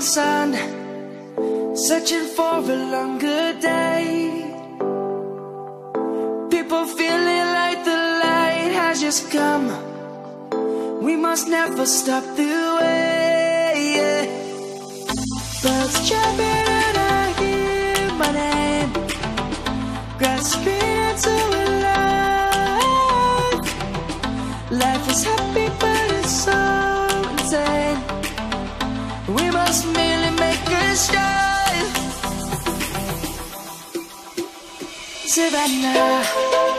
sun, searching for a longer day. People feeling like the light has just come. We must never stop the way. Birds chirping and I hear my name, grasping into a life. Life is happy but it's so insane. We must merely make a start. Savannah,